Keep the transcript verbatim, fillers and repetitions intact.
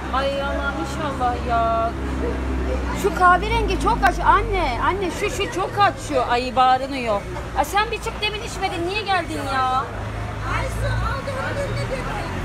Ay Allah'ım inşallah ya. Şu kahverengi çok aç anne. Anne şu şu çok aç şu. Ay bağırınıyor. Ya sen bir çık demin içmedin. Niye geldin ya? Ay su aldım önünde götürdüm.